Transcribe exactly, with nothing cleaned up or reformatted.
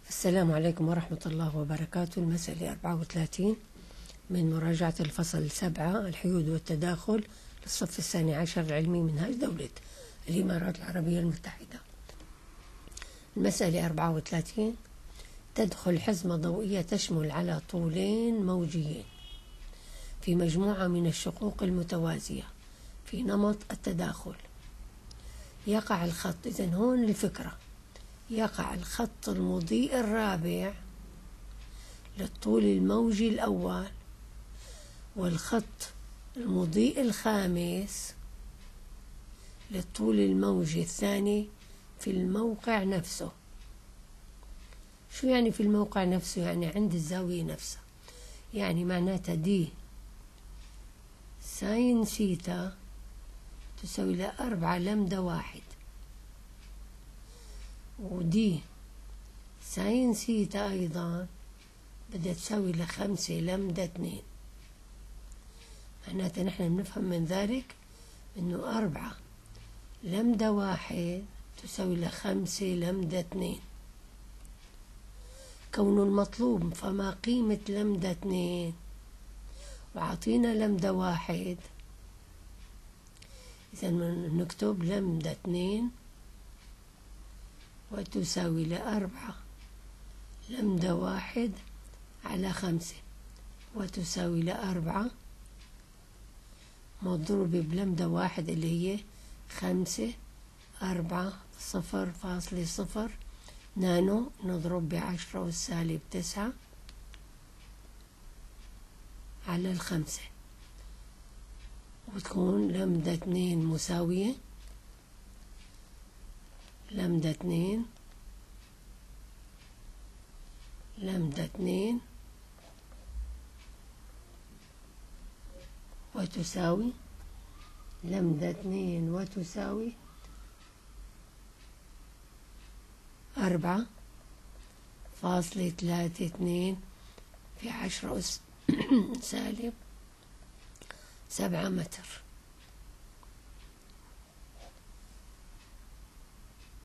السلام عليكم ورحمة الله وبركاته. المسألة أربعة وثلاثين من مراجعة الفصل سبعة الحيود والتداخل للصف الثاني عشر العلمي منهاج دولة الإمارات العربية المتحدة. المسألة أربعة وثلاثين: تدخل حزمة ضوئية تشمل على طولين موجيين في مجموعة من الشقوق المتوازية في نمط التداخل. يقع الخط، إذن هون الفكرة، يقع الخط المضيء الرابع للطول الموجي الأول والخط المضيء الخامس للطول الموجي الثاني في الموقع نفسه. شو يعني في الموقع نفسه؟ يعني عند الزاوية نفسها، يعني معناتها دي ساين سيتا تساوي لأربعة لمدة واحد، ودي ساين سيتا أيضا بدها تساوي لخمسة لمدة اتنين. معناتها نحن بنفهم من ذلك إنه أربعة لمدة واحد تساوي لخمسة لمدة اتنين. كون المطلوب فما قيمة لمدة اتنين وعطينا لمدة واحد، إذا نكتب لمدة اتنين وتساوي لأربعة لمدة واحد على خمسة وتساوي لأربعة مضروبة بلمدة واحد اللي هي خمسة أربعة صفر فاصلة صفر نانو، نضرب بعشرة والسالب تسعة على الخمسة، وتكون لمدة اتنين مساوية لمدة اتنين لمدة اتنين وتساوي لمدة اتنين وتساوي أربعة فاصلة ثلاثة اتنين في عشرة أس سالب سبعة متر.